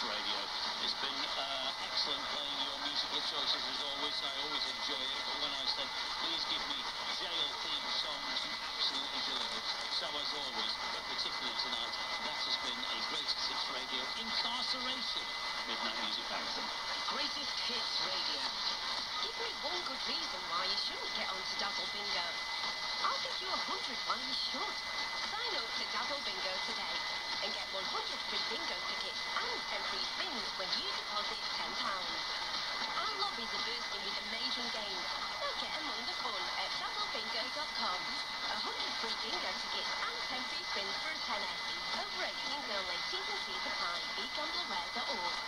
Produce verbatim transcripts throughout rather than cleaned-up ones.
Radio. It's been uh, excellent playing your musical choices as always. I always enjoy it, but when I said, please give me jail-themed songs, you absolutely delivered. So as always, but particularly tonight, that has been a Greatest Hits Radio Incarceration Midnight Music Marathon. Greatest Hits Radio. Give me one good reason why you shouldn't get on to Dazzle Bingo. I'll give you a hundred why you should. Sign up to Dazzle Bingo today and get one hundred free bingo tickets and ten free spins when you deposit ten pounds. Our lobbies are bursting with amazing games, so get among the fun at dazzle bingo dot com. one hundred free bingo tickets and ten free spins for a tenner. Over eighteens only. T's and C's apply. be gamblerware dot org.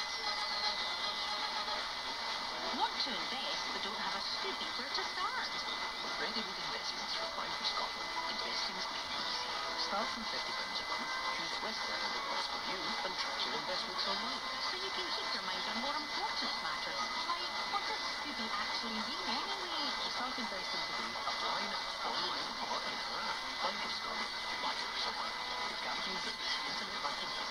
Want to invest but don't have a scoopy where to start? Ready-made investments from Fine for Scotland. Investing is made easy. Start from fifty pounds a month, choose the risk level that works for you, and track your investments online. So you can keep your mind on more important matters. Like, what does scoopy actually mean anyway? Start investing today, offline, online, or in our app. Fine for Scotland. Buy or somewhere. Your capital is internet banking.